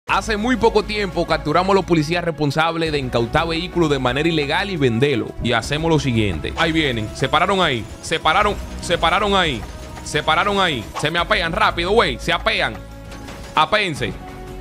Hace muy poco tiempo capturamos a los policías responsables de incautar vehículos de manera ilegal y venderlo. Y hacemos lo siguiente. Ahí vienen, se pararon ahí, se pararon ahí, se me apean rápido, güey, se apean. Apéense.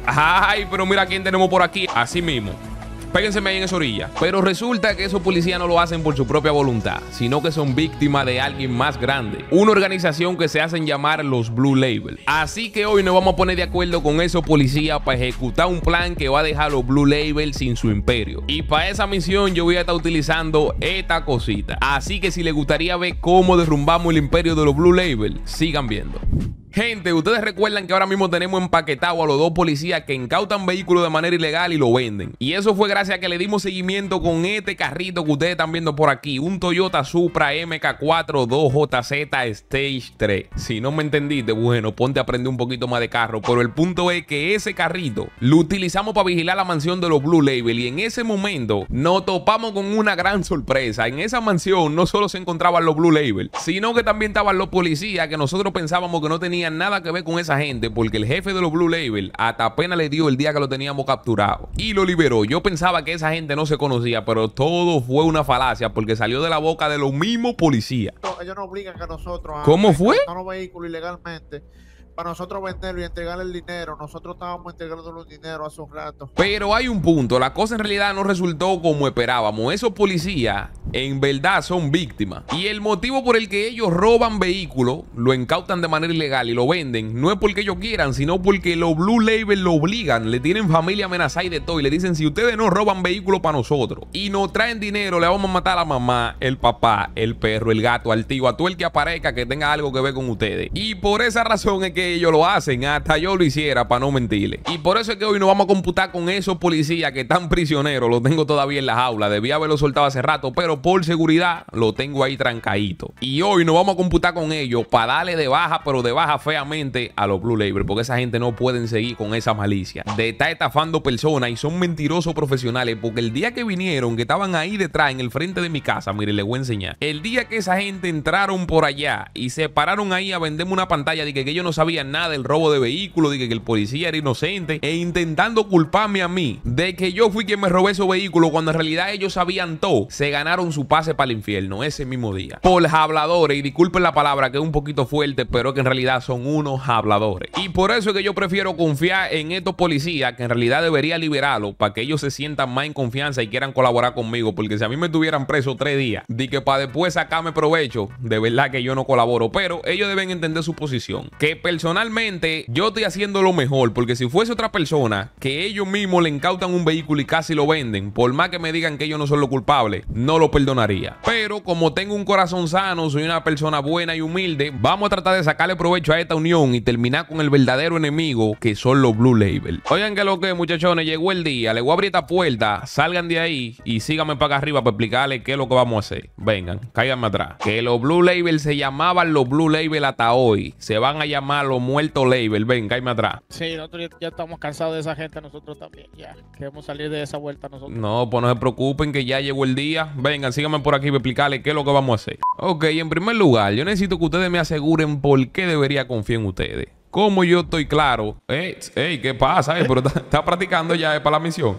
Ay, pero mira quién tenemos por aquí, así mismo. Péguenseme ahí en esa orilla. Pero resulta que esos policías no lo hacen por su propia voluntad, sino que son víctimas de alguien más grande. Una organización que se hacen llamar los Blue Label. Así que hoy nos vamos a poner de acuerdo con esos policías para ejecutar un plan que va a dejar a los Blue Label sin su imperio. Y para esa misión yo voy a estar utilizando esta cosita. Así que si les gustaría ver cómo derrumbamos el imperio de los Blue Label, sigan viendo. Gente, ustedes recuerdan que ahora mismo tenemos empaquetado a los dos policías que incautan vehículos de manera ilegal y lo venden. Y eso fue gracias a que le dimos seguimiento con este carrito que ustedes están viendo por aquí. Un Toyota Supra MK4 2JZ Stage 3. Si no me entendiste, bueno, ponte a aprender un poquito más de carro. Pero el punto es que ese carrito lo utilizamos para vigilar la mansión de los Blue Label. Y en ese momento nos topamos con una gran sorpresa. En esa mansión no solo se encontraban los Blue Label, sino que también estaban los policías que nosotros pensábamos que no tenían nada que ver con esa gente, porque el jefe de los Blue Label hasta apenas le dio el día que lo teníamos capturado y lo liberó. Yo pensaba que esa gente no se conocía, pero todo fue una falacia porque salió de la boca de los mismos policías. Ellos nos obligan a nosotros a ¿Cómo fue? los vehículos ilegalmente para nosotros venderlo y entregarle el dinero. Nosotros estábamos entregando los dinero hace un rato. Pero hay un punto, la cosa en realidad no resultó como esperábamos. Esos policías en verdad son víctimas. Y el motivo por el que ellos roban vehículos, lo incautan de manera ilegal y lo venden, no es porque ellos quieran, sino porque los Blue Label lo obligan. Le tienen familia amenazada y de todo. Y le dicen, si ustedes no roban vehículos para nosotros y nos traen dinero, le vamos a matar a la mamá, el papá, el perro, el gato, al tío, a todo el que aparezca que tenga algo que ver con ustedes. Y por esa razón es que ellos lo hacen. Hasta yo lo hiciera para no mentirle. Y por eso es que hoy nos vamos a computar con esos policías que están prisioneros. Los tengo todavía en la jaula. Debía haberlo soltado hace rato, pero por seguridad lo tengo ahí trancadito. Y hoy nos vamos a computar con ellos para darle de baja, pero de baja feamente a los Blue Label, porque esa gente no pueden seguir con esa malicia de estar estafando personas y son mentirosos profesionales. Porque el día que vinieron, que estaban ahí detrás en el frente de mi casa, mire, les voy a enseñar. El día que esa gente entraron por allá y se pararon ahí a venderme una pantalla de que ellos no sabían nada del robo de vehículos, de que el policía era inocente, e intentando culparme a mí de que yo fui quien me robé esos vehículos, cuando en realidad ellos sabían todo, se ganaron su pase para el infierno ese mismo día. Por habladores, y disculpen la palabra que es un poquito fuerte, pero que en realidad son unos habladores. Y por eso es que yo prefiero confiar en estos policías, que en realidad debería liberarlos para que ellos se sientan más en confianza y quieran colaborar conmigo, porque si a mí me tuvieran preso 3 días, di que para después sacarme provecho, de verdad que yo no colaboro. Pero ellos deben entender su posición, que personalmente yo estoy haciendo lo mejor, porque si fuese otra persona que ellos mismos le incautan un vehículo y casi lo venden, por más que me digan que ellos no son los culpables, no lo perdonaría. Pero como tengo un corazón sano, soy una persona buena y humilde, vamos a tratar de sacarle provecho a esta unión y terminar con el verdadero enemigo, que son los Blue Label. Oigan, que lo que, muchachones, llegó el día. Les voy a abrir esta puerta, salgan de ahí y síganme para acá arriba para explicarles qué es lo que vamos a hacer. Vengan, cáiganme atrás. Que los Blue Label se llamaban los Blue Label hasta hoy. Se van a llamar los Muertos Label. Ven, cáiganme atrás. Sí, nosotros ya estamos cansados de esa gente, nosotros también. Ya queremos salir de esa vuelta nosotros. No, pues no se preocupen que ya llegó el día. Vengan, síganme por aquí para explicarles qué es lo que vamos a hacer. Ok, en primer lugar, yo necesito que ustedes me aseguren por qué debería confiar en ustedes. Como yo estoy claro. Ey, ¿qué pasa? Pero está practicando ya para la misión.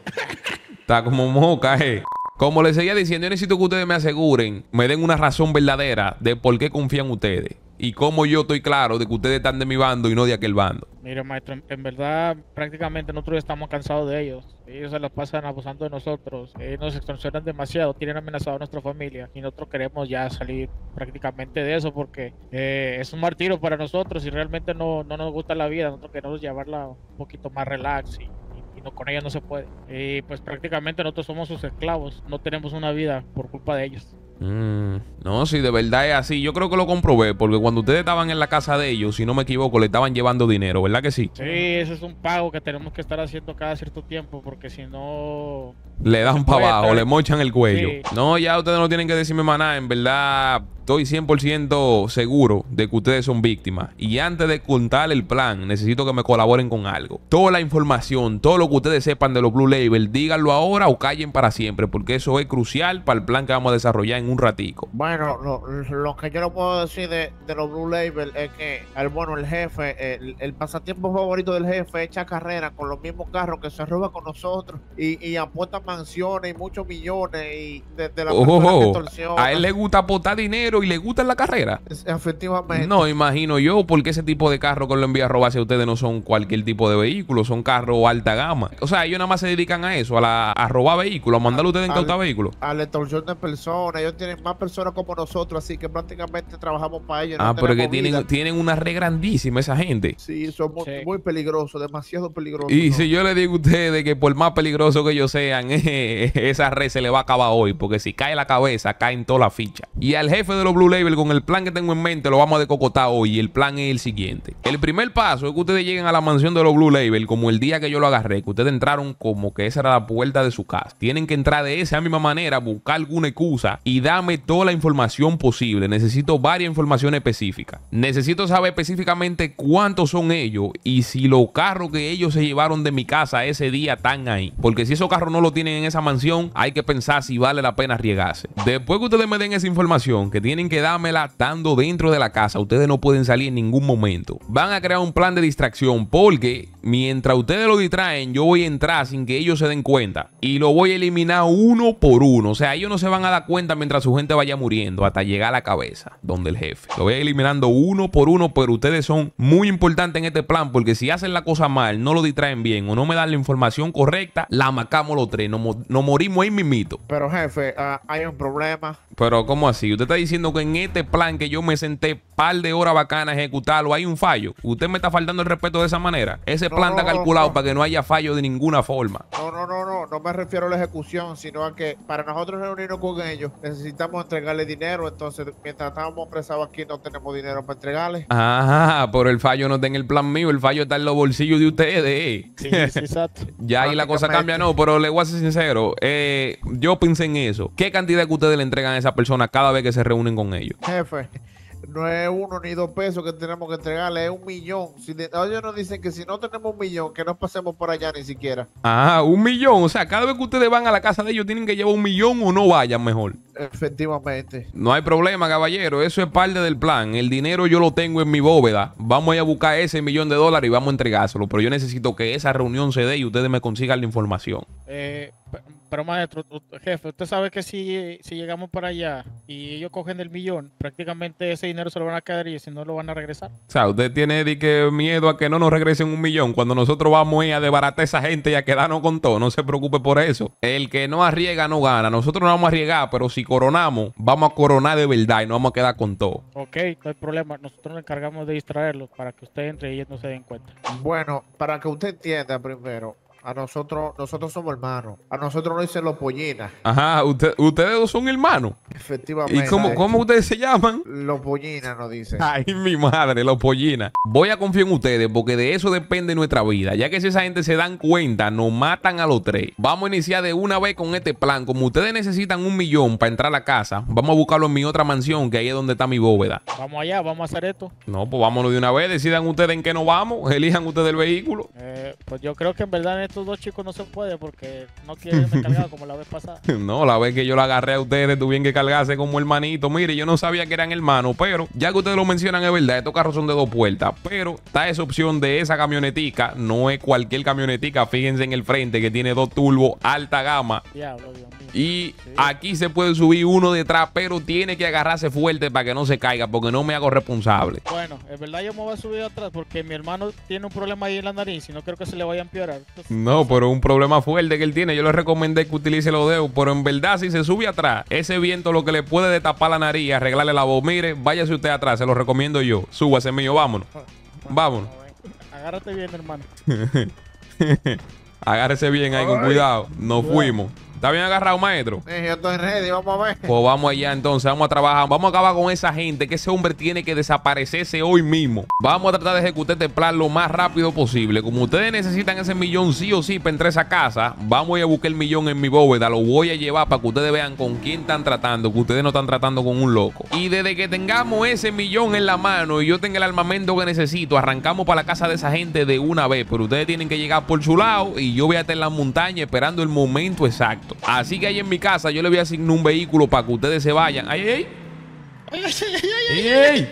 Está como moca, Como les seguía diciendo, yo necesito que ustedes me aseguren, me den una razón verdadera de por qué confían ustedes. Y como yo estoy claro de que ustedes están de mi bando y no de aquel bando. Mire, maestro, en verdad, prácticamente nosotros ya estamos cansados de ellos. Ellos se las pasan abusando de nosotros. Ellos nos extorsionan demasiado, tienen amenazado a nuestra familia. Y nosotros queremos ya salir prácticamente de eso porque es un martirio para nosotros y realmente no nos gusta la vida. Nosotros queremos llevarla un poquito más relax y no, con ella no se puede. Y pues prácticamente nosotros somos sus esclavos. No tenemos una vida por culpa de ellos. No, si de verdad es así. Yo creo que lo comprobé, porque cuando ustedes estaban en la casa de ellos, si no me equivoco, le estaban llevando dinero, ¿verdad que sí? Sí, ese es un pago que tenemos que estar haciendo cada cierto tiempo, porque si no... Le dan para abajo, le mochan el cuello. Sí. No, ya ustedes no tienen que decirme más nada. En verdad, estoy 100% seguro de que ustedes son víctimas. Y antes de contar el plan, necesito que me colaboren con algo. Toda la información, todo lo que ustedes sepan de los Blue Label, díganlo ahora o callen para siempre, porque eso es crucial para el plan que vamos a desarrollar en un ratico. Bueno, lo que yo no puedo decir de los Blue Label es que el jefe, el pasatiempo favorito del jefe es echar carrera con los mismos carros que se roba con nosotros y apuesta mansiones y muchos millones y de la persona que extorsiona. A él le gusta apostar dinero y le gusta la carrera. Efectivamente. No, imagino yo, porque ese tipo de carro que lo envía a robarse a ustedes no son cualquier tipo de vehículo, son carros alta gama. O sea, ellos nada más se dedican a eso, a robar vehículos, a mandarle a ustedes a incautar vehículos. A la extorsión de personas. Ellos tienen más personas como nosotros, así que prácticamente trabajamos para ellos. Ah, pero que tienen una red grandísima esa gente. Sí, son muy peligrosos, demasiado peligrosos. Y si yo le digo a ustedes que por más peligrosos que ellos sean, esa red se le va a acabar hoy, porque si cae la cabeza, caen todas las fichas. Y al jefe de los Blue Label, con el plan que tengo en mente, lo vamos a decocotar hoy. Y el plan es el siguiente. El primer paso es que ustedes lleguen a la mansión de los Blue Label, como el día que yo lo agarré, que ustedes entraron como que esa era la puerta de su casa. Tienen que entrar de esa misma manera, buscar alguna excusa y darme toda la información posible. Necesito varias informaciones específicas. Necesito saber específicamente cuántos son ellos y si los carros que ellos se llevaron de mi casa ese día están ahí. Porque si esos carros no lo tienen en esa mansión, hay que pensar si vale la pena arriesgarse. Después que ustedes me den esa información, que tienen que dármela estando dentro de la casa, ustedes no pueden salir en ningún momento. Van a crear un plan de distracción, porque mientras ustedes lo distraen, yo voy a entrar sin que ellos se den cuenta y lo voy a eliminar uno por uno. O sea, ellos no se van a dar cuenta mientras su gente vaya muriendo hasta llegar a la cabeza donde el jefe. Lo voy eliminando uno por uno, pero ustedes son muy importantes en este plan, porque si hacen la cosa mal, no lo distraen bien o no me dan la información correcta, la macamos los tres, nos morimos ahí mismito. Pero jefe, hay un problema. Pero ¿cómo así? Usted está diciendo que en este plan que yo me senté par de horas bacanas a ejecutarlo hay un fallo. Usted me está faltando el respeto de esa manera. Ese plan está calculado para que no haya fallo de ninguna forma. No me refiero a la ejecución, sino a que para nosotros reunirnos con ellos necesitamos entregarle dinero. Entonces, mientras estábamos presados aquí, no tenemos dinero para entregarle. Ajá, pero el fallo no está en el plan mío, el fallo está en los bolsillos de ustedes. Sí, exacto. Ya ahí la cosa cambia, no, pero le voy a ser sincero. Yo pensé en eso. ¿Qué cantidad que ustedes le entregan a esa persona cada vez que se reúnen con ellos? Jefe, no es 1 ni 2 pesos que tenemos que entregarle, es 1 millón. Ellos nos dicen que si no tenemos 1 millón, que no pasemos por allá ni siquiera. Ah, 1 millón. O sea, cada vez que ustedes van a la casa de ellos, tienen que llevar 1 millón o no vayan mejor. Efectivamente. No hay problema, caballero. Eso es parte del plan. El dinero yo lo tengo en mi bóveda. Vamos a ir a buscar ese $1 millón y vamos a entregárselo. Pero yo necesito que esa reunión se dé y ustedes me consigan la información. Pero maestro, jefe, usted sabe que si llegamos para allá y ellos cogen el 1 millón, prácticamente ese dinero se lo van a quedar y si no lo van a regresar. O sea, usted tiene miedo a que no nos regresen 1 millón cuando nosotros vamos a ir a desbaratar a esa gente y a quedarnos con todo. No se preocupe por eso. El que no arriesga no gana. Nosotros no vamos a arriesgar, pero si coronamos, vamos a coronar de verdad y nos vamos a quedar con todo. Ok, no hay problema. Nosotros nos encargamos de distraerlos para que usted entre y ellos no se den cuenta. Bueno, para que usted entienda primero, nosotros somos hermanos. A nosotros nos dicen los pollinas. Ajá, ustedes dos son hermanos. Efectivamente. ¿Y cómo ustedes se llaman? Los pollinas nos dicen. Ay, mi madre, los pollinas. Voy a confiar en ustedes porque de eso depende nuestra vida. Ya que si esa gente se dan cuenta, nos matan a los tres. Vamos a iniciar de una vez con este plan. Como ustedes necesitan 1 millón para entrar a la casa, vamos a buscarlo en mi otra mansión, que ahí es donde está mi bóveda. Vamos allá, vamos a hacer esto. No, pues vámonos de una vez. Decidan ustedes en qué nos vamos. Elijan ustedes el vehículo. Pues yo creo que en verdad estos 2 chicos no se puede porque no quieren irme cargado como la vez pasada. No, la vez que yo la agarré a ustedes tuvieron que cargarse como hermanito. Mire, yo no sabía que eran hermanos, pero ya que ustedes lo mencionan es verdad, estos carros son de 2 puertas, pero está esa opción de esa camionetica. No es cualquier camionetica, fíjense en el frente que tiene 2 turbos, alta gama. Diablo, Dios mío. Y sí, aquí se puede subir uno detrás, pero tiene que agarrarse fuerte para que no se caiga, porque no me hago responsable. Bueno, en verdad yo me voy a subir atrás porque mi hermano tiene un problema ahí en la nariz y no quiero que se le vaya a empeorar. Entonces, no, pero un problema fuerte que él tiene. Yo le recomendé que utilice los dedos, pero en verdad si se sube atrás, ese viento lo que le puede destapar la nariz y arreglarle la voz. Mire, váyase usted atrás, se lo recomiendo yo. Súbase mío, vámonos. Vámonos. Agárrate bien, hermano. Agárrese bien ahí con cuidado. Nos fuimos. ¿Está bien agarrado, maestro? Sí, yo estoy ready, vamos a ver. Pues vamos allá entonces, vamos a trabajar. Vamos a acabar con esa gente, que ese hombre tiene que desaparecerse hoy mismo. Vamos a tratar de ejecutar este plan lo más rápido posible. Como ustedes necesitan ese millón sí o sí para entrar a esa casa, vamos a ir a buscar el millón en mi bóveda. Lo voy a llevar para que ustedes vean con quién están tratando, que ustedes no están tratando con un loco. Y desde que tengamos ese millón en la mano y yo tenga el armamento que necesito, arrancamos para la casa de esa gente de una vez. Pero ustedes tienen que llegar por su lado y yo voy a estar en la montaña esperando el momento exacto. Así que ahí en mi casa yo le voy a asignar un vehículo para que ustedes se vayan. ¡Ay, ay! ¡Ay, ay!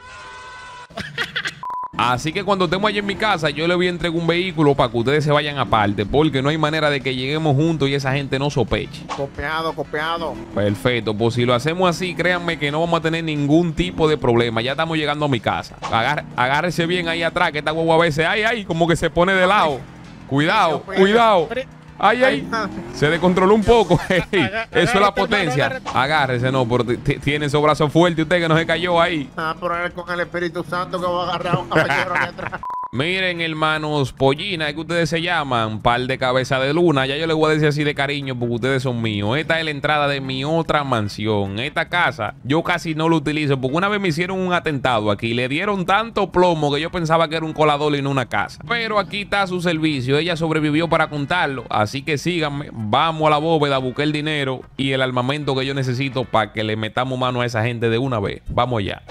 Así que cuando estemos allí en mi casa, yo le voy a entregar un vehículo para que ustedes se vayan aparte, porque no hay manera de que lleguemos juntos y esa gente no sospeche. Copiado, copiado. Perfecto, pues si lo hacemos así, créanme que no vamos a tener ningún tipo de problema. Ya estamos llegando a mi casa. Agárrese bien ahí atrás, que esta guagua a veces, ay, ay, como que se pone de lado. Cuidado, cuidado. Ay, ay, se descontroló un poco. Eso es la potencia. Agárrese, no, pero tiene esos brazos fuertes usted que no se cayó ahí. Ah, pero él con el Espíritu Santo que va a agarrar a un caballero aquí atrás. Miren, hermanos pollinas, que ustedes se llaman, par de cabeza de luna. Ya yo les voy a decir así de cariño porque ustedes son míos. Esta es la entrada de mi otra mansión. Esta casa yo casi no la utilizo porque una vez me hicieron un atentado aquí. Le dieron tanto plomo que yo pensaba que era un colador y no una casa. Pero aquí está su servicio. Ella sobrevivió para contarlo. Así que síganme. Vamos a la bóveda a buscar el dinero y el armamento que yo necesito para que le metamos mano a esa gente de una vez. Vamos allá.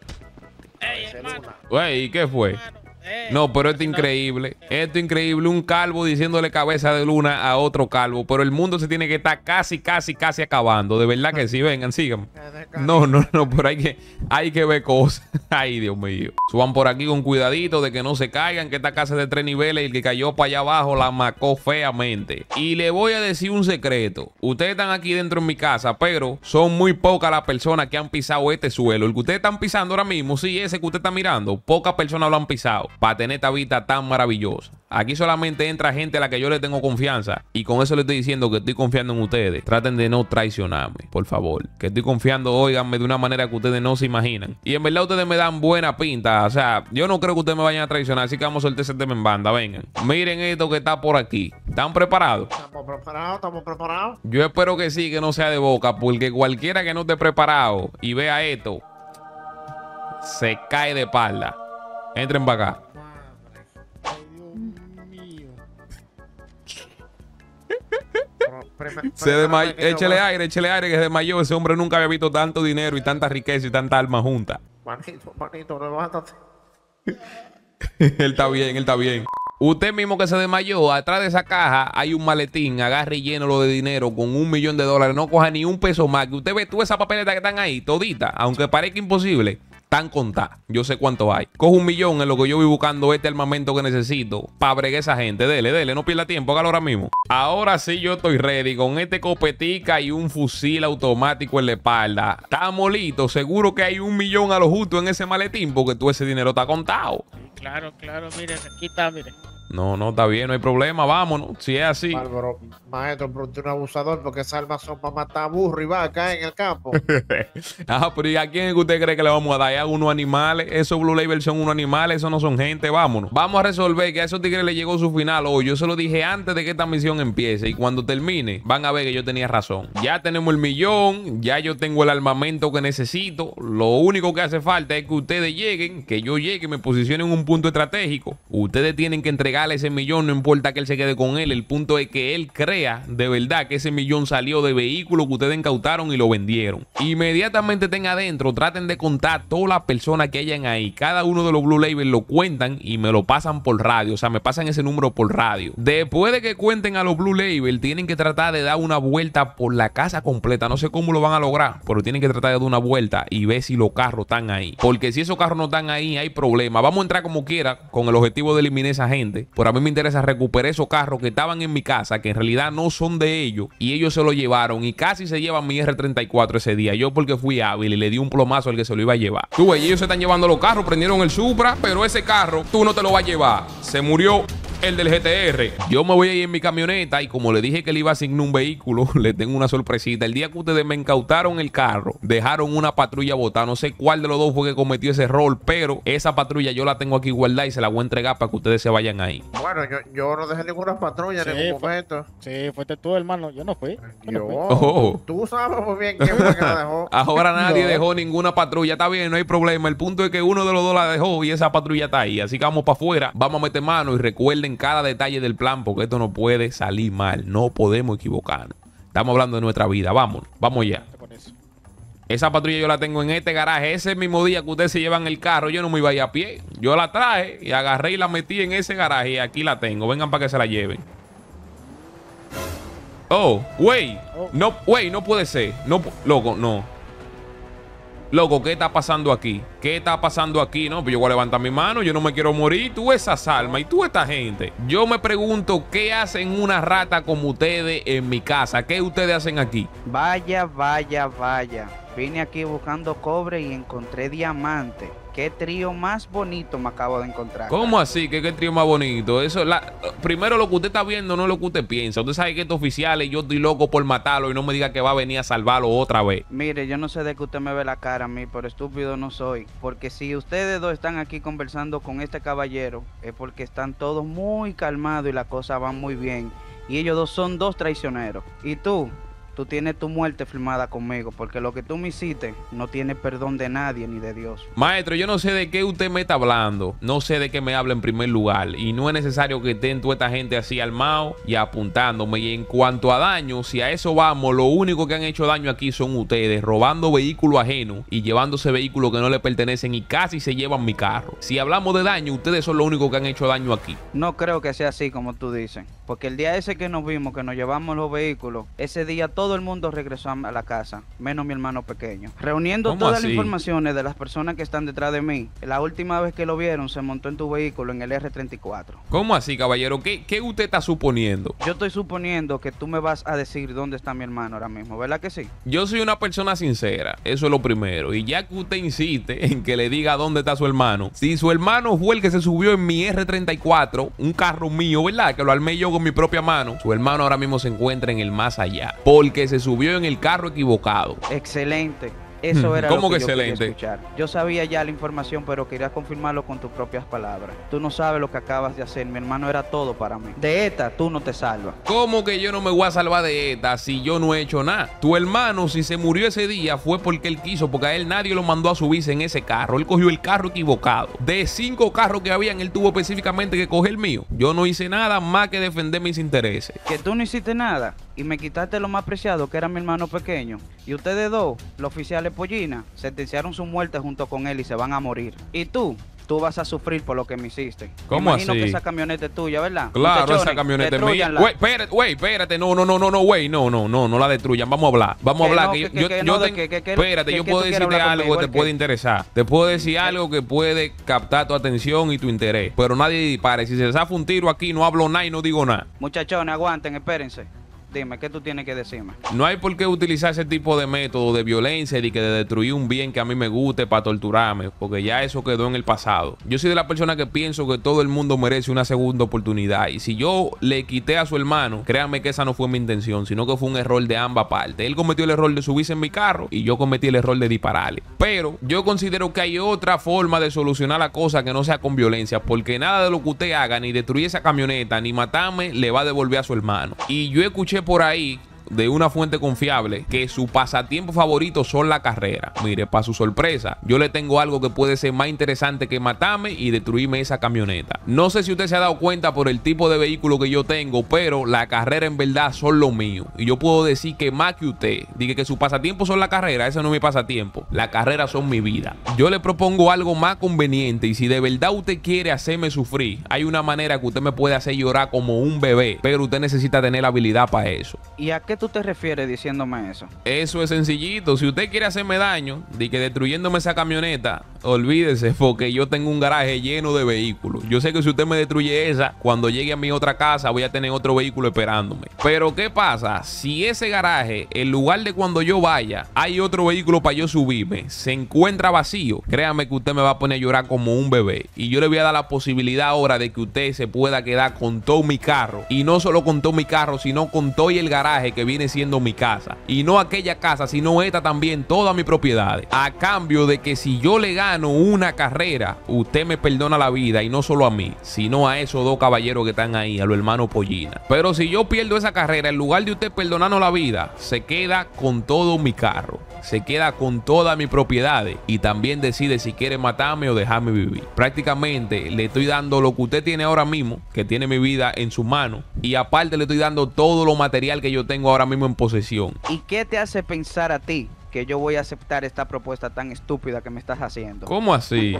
Güey, ¿qué fue? No, pero esto es increíble. Esto es increíble. Un calvo diciéndole cabeza de luna a otro calvo. Pero el mundo se tiene que estar casi acabando. De verdad que sí. Vengan, síganme. No, pero hay que ver cosas. Ay, Dios mío. Suban por aquí con cuidadito de que no se caigan, que esta casa es de 3 niveles y el que cayó para allá abajo la macó feamente. Y le voy a decir un secreto. Ustedes están aquí dentro en mi casa, pero son muy pocas las personas que han pisado este suelo. El que ustedes están pisando ahora mismo, sí, ese que usted está mirando, pocas personas lo han pisado para tener esta vista tan maravillosa. Aquí solamente entra gente a la que yo le tengo confianza. Y con eso le estoy diciendo que estoy confiando en ustedes. Traten de no traicionarme, por favor. Que estoy confiando, óiganme, de una manera que ustedes no se imaginan. Y en verdad ustedes me dan buena pinta. O sea, yo no creo que ustedes me vayan a traicionar. Así que vamos a soltar ese tema en banda. Vengan. Miren esto que está por aquí. ¿Están preparados? Estamos preparados. Yo espero que sí, que no sea de boca. Porque cualquiera que no esté preparado y vea esto, se cae de espalda. Entren para acá. Se desmayó. Échele aire, que se desmayó. Ese hombre nunca había visto tanto dinero y tanta riqueza y tanta alma junta. Manito, levántate. Él está bien, él está bien. Usted mismo que se desmayó, atrás de esa caja hay un maletín, agarre y llénalo de dinero con $1 millón. No coja ni un peso más. Que usted ve tú esa papeleta que están ahí, todita, aunque parezca imposible, tan contadas. Yo sé cuánto hay. Cojo $1 millón en lo que yo voy buscando este armamento que necesito para bregar esa gente. Dele, no pierda tiempo, hágalo ahora mismo. Ahora sí yo estoy ready con este copetica y un fusil automático en la espalda. Está molito, seguro que hay $1 millón a lo justo en ese maletín porque todo ese dinero está contado. Claro, miren, aquí está, miren. No, está bien, no hay problema, vámonos. Si es así. Bárbaro, maestro, pero usted es un abusador porque esas armas son para matar burro y vaca en el campo. Pero ¿y a quién es que usted cree que le vamos a dar? ¿A unos animales? Esos Blue Label son unos animales, esos no son gente, vámonos. Vamos a resolver que a esos tigres le llegó su final hoy. Yo se lo dije antes de que esta misión empiece y cuando termine van a ver que yo tenía razón. Ya tenemos el millón, ya yo tengo el armamento que necesito. Lo único que hace falta es que ustedes lleguen, que yo llegue y me posicione en un punto estratégico. Ustedes tienen que entregar ese millón, no importa que él se quede con él. El punto es que él crea de verdad que ese millón salió de vehículo que ustedes incautaron y lo vendieron. Inmediatamente estén adentro, traten de contar todas las personas que hayan ahí. Cada uno de los Blue Label lo cuentan y me lo pasan por radio. O sea, me pasan ese número por radio. Después de que cuenten a los Blue Label, tienen que tratar de dar una vuelta por la casa completa. No sé cómo lo van a lograr, pero tienen que tratar de dar una vuelta y ver si los carros están ahí. Porque si esos carros no están ahí, hay problema. Vamos a entrar como quiera con el objetivo de eliminar a esa gente. Pero a mí me interesa recuperar esos carros que estaban en mi casa, que en realidad no son de ellos, y ellos se lo llevaron y casi se llevan mi R34 ese día. Yo porque fui hábil y le di un plomazo al que se lo iba a llevar. Tú ves, ellos se están llevando los carros, prendieron el Supra, pero ese carro tú no te lo vas a llevar. Se murió. el del GTR. Yo me voy a ir en mi camioneta y como le dije que le iba a asignar un vehículo, le tengo una sorpresita. El día que ustedes me incautaron el carro, dejaron una patrulla botada. No sé cuál de los dos fue que cometió ese error, pero esa patrulla yo la tengo aquí guardada y se la voy a entregar para que ustedes se vayan ahí. Bueno, yo no dejé ninguna patrulla en ningún momento. Sí, fuiste tú, hermano. Yo no fui. Oh. Tú sabes muy bien quién fue que la dejó. Ahora nadie No. dejó ninguna patrulla. Está bien, no hay problema. El punto es que uno de los dos la dejó y esa patrulla está ahí. Así que vamos para afuera, vamos a meter mano y recuerden cada detalle del plan porque esto no puede salir mal. No podemos equivocarnos. Estamos hablando de nuestra vida. Vamos ya. Con eso. Esa patrulla yo la tengo en este garaje. Ese mismo día que ustedes se llevan el carro, yo no me iba a ir a pie. Yo la traje y agarré y la metí en ese garaje y aquí la tengo. Vengan para que se la lleven. Oh, güey. No, güey, no puede ser. No, loco, no. Loco, ¿qué está pasando aquí? ¿Qué está pasando aquí? No, pues yo voy a levantar mi mano, yo no me quiero morir. Tú esas almas y tú esta gente. Yo me pregunto, ¿qué hacen una rata como ustedes en mi casa? ¿Qué ustedes hacen aquí? Vaya. Vine aquí buscando cobre y encontré diamante. Qué trío más bonito me acabo de encontrar. ¿Cómo así? ¿Qué trío más bonito? Eso, primero lo que usted está viendo no es lo que usted piensa. Usted sabe que estos oficiales, yo estoy loco por matarlo y no me diga que va a venir a salvarlo otra vez. Mire, yo no sé de que usted me ve la cara a mí, pero estúpido no soy. Porque si ustedes dos están aquí conversando con este caballero, es porque están todos muy calmados y las cosas van muy bien. Y ellos dos son dos traicioneros. Y tú tienes tu muerte firmada conmigo, porque lo que tú me hiciste no tiene perdón de nadie ni de Dios. Maestro, yo no sé de qué usted me está hablando. No sé de qué me habla en primer lugar. Y no es necesario que estén toda esta gente así armado y apuntándome. Y en cuanto a daño, si a eso vamos, lo único que han hecho daño aquí son ustedes, robando vehículos ajenos y llevándose vehículos que no le pertenecen y casi se llevan mi carro. Si hablamos de daño, ustedes son los únicos que han hecho daño aquí. No creo que sea así como tú dices, porque el día ese que nos vimos, que nos llevamos los vehículos, ese día todo el mundo regresó a la casa, menos mi hermano pequeño. Reuniendo todas las informaciones de las personas que están detrás de mí, la última vez que lo vieron se montó en tu vehículo en el R34. ¿Cómo así, caballero? ¿Qué usted está suponiendo? Yo estoy suponiendo que tú me vas a decir dónde está mi hermano ahora mismo, ¿verdad que sí? Yo soy una persona sincera, eso es lo primero. Y ya que usted insiste en que le diga dónde está su hermano, si su hermano fue el que se subió en mi R34, un carro mío, ¿verdad? Que lo armé yo con mi propia mano, su hermano ahora mismo se encuentra en el más allá, porque se subió en el carro equivocado. Excelente. Eso era ¿Cómo lo que que yo quería excelente? escuchar. Yo sabía ya la información, pero quería confirmarlo con tus propias palabras. Tú no sabes lo que acabas de hacer. Mi hermano era todo para mí. De esta, tú no te salvas. ¿Cómo que yo no me voy a salvar de esta si yo no he hecho nada? Tu hermano, si se murió ese día, fue porque él quiso, porque a él nadie lo mandó a subirse en ese carro. Él cogió el carro equivocado. De 5 carros que habían, él tuvo específicamente que coger el mío. Yo no hice nada más que defender mis intereses. Que tú no hiciste nada y me quitaste lo más preciado, que era mi hermano pequeño. Y ustedes dos, los oficiales Pollina, sentenciaron su muerte junto con él y se van a morir. Y tú vas a sufrir por lo que me hiciste. ¿Cómo Imagino así? que esa camioneta es tuya, ¿verdad? Claro, Muchachones, esa camioneta es mía. destrúyanla. Güey, espérate, no, güey, no la destruyan, vamos a hablar. Vamos a hablar, espérate, yo puedo decirte algo que te puede interesar. Te puedo decir algo que puede captar tu atención y tu interés, pero nadie dispare. Si se zafa un tiro aquí, no hablo nada y no digo nada. Muchachones, aguanten, espérense. Dime, ¿qué tú tienes que decirme? No hay por qué utilizar ese tipo de método de violencia y de destruir un bien que a mí me guste para torturarme, porque ya eso quedó en el pasado. Yo soy de la persona que pienso que todo el mundo merece una segunda oportunidad, y si yo le quité a su hermano, créanme que esa no fue mi intención, sino que fue un error de ambas partes. Él cometió el error de subirse en mi carro y yo cometí el error de dispararle. Pero yo considero que hay otra forma de solucionar la cosa que no sea con violencia, porque nada de lo que usted haga, ni destruir esa camioneta, ni matarme, le va a devolver a su hermano. Y yo escuché por ahí de una fuente confiable que su pasatiempo favorito son la carrera. Mire, para su sorpresa, yo le tengo algo que puede ser más interesante que matarme y destruirme esa camioneta. No sé si usted se ha dado cuenta por el tipo de vehículo que yo tengo, pero la carrera en verdad son lo mío. Y yo puedo decir que más que usted diga que su pasatiempo son la carrera, ese no es mi pasatiempo. La carrera son mi vida. Yo le propongo algo más conveniente, y si de verdad usted quiere hacerme sufrir, hay una manera que usted me puede hacer llorar como un bebé, pero usted necesita tener la habilidad para eso. ¿Y a qué qué tú te refieres diciéndome eso? Eso es sencillito. Si usted quiere hacerme daño, de que destruyéndome esa camioneta, olvídese, porque yo tengo un garaje lleno de vehículos. Yo sé que si usted me destruye esa, cuando llegue a mi otra casa voy a tener otro vehículo esperándome. Pero ¿qué pasa? Si ese garaje, en lugar de cuando yo vaya, hay otro vehículo para yo subirme, se encuentra vacío, créame que usted me va a poner a llorar como un bebé. Y yo le voy a dar la posibilidad ahora de que usted se pueda quedar con todo mi carro. Y no solo con todo mi carro, sino con todo el garaje que viene siendo mi casa. Y no aquella casa, sino esta también, todas mis propiedades. A cambio de que si yo le gano una carrera, usted me perdona la vida. Y no solo a mí, sino a esos dos caballeros que están ahí, a los hermanos Pollina. Pero si yo pierdo esa carrera, en lugar de usted perdonarnos la vida, se queda con todo mi carro, se queda con todas mis propiedades y también decide si quiere matarme o dejarme vivir. Prácticamente le estoy dando lo que usted tiene ahora mismo, que tiene mi vida en sus manos, y aparte le estoy dando todo lo material que yo tengo ahora mismo en posesión. ¿Y qué te hace pensar a ti que yo voy a aceptar esta propuesta tan estúpida que me estás haciendo? ¿Cómo así?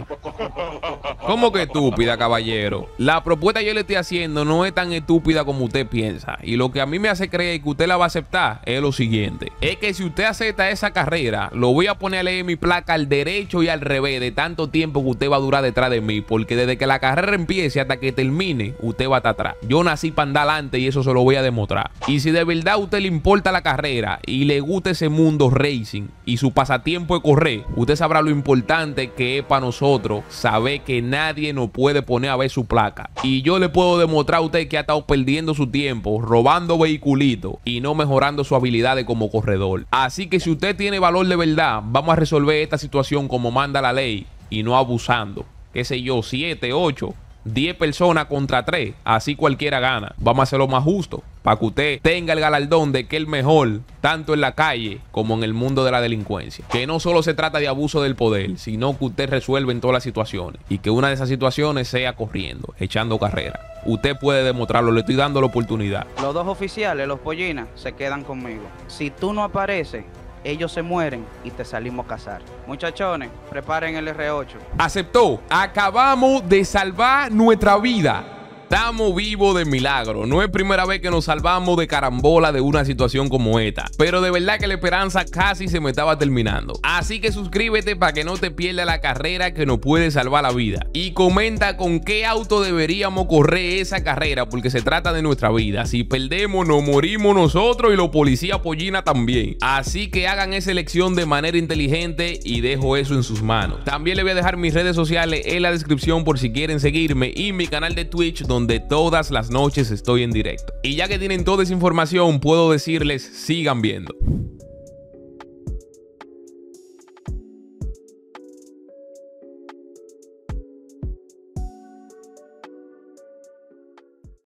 ¿Cómo que estúpida, caballero? La propuesta que yo le estoy haciendo no es tan estúpida como usted piensa. Y lo que a mí me hace creer que usted la va a aceptar es lo siguiente. Es que si usted acepta esa carrera, lo voy a poner a leer mi placa al derecho y al revés de tanto tiempo que usted va a durar detrás de mí. Porque desde que la carrera empiece hasta que termine, usted va a estar atrás. Yo nací para andar adelante y eso se lo voy a demostrar. Y si de verdad a usted le importa la carrera y le gusta ese mundo racing y su pasatiempo es correr, usted sabrá lo importante que es para nosotros saber que nadie nos puede poner a ver su placa. Y yo le puedo demostrar a usted que ha estado perdiendo su tiempo robando vehiculitos y no mejorando sus habilidades como corredor. Así que si usted tiene valor de verdad, vamos a resolver esta situación como manda la ley y no abusando. Qué sé yo, 7, 8, 10 personas contra 3, así cualquiera gana. Vamos a hacerlo más justo, para que usted tenga el galardón de que es el mejor, tanto en la calle como en el mundo de la delincuencia. Que no solo se trata de abuso del poder, sino que usted resuelve en todas las situaciones. Y que una de esas situaciones sea corriendo, echando carrera. Usted puede demostrarlo, le estoy dando la oportunidad. Los dos oficiales, los Pollinas, se quedan conmigo. Si tú no apareces, ellos se mueren y te salimos a cazar. Muchachones, preparen el R8. Aceptó. Acabamos de salvar nuestra vida. Estamos vivos de milagro. No es primera vez que nos salvamos de carambola de una situación como esta. Pero de verdad que la esperanza casi se me estaba terminando. Así que suscríbete para que no te pierdas la carrera que nos puede salvar la vida. Y comenta con qué auto deberíamos correr esa carrera, porque se trata de nuestra vida. Si perdemos, nos morimos nosotros y los policías Pollina también. Así que hagan esa elección de manera inteligente y dejo eso en sus manos. También le voy a dejar mis redes sociales en la descripción por si quieren seguirme, y mi canal de Twitch, donde todas las noches estoy en directo. Y ya que tienen toda esa información, puedo decirles, sigan viendo.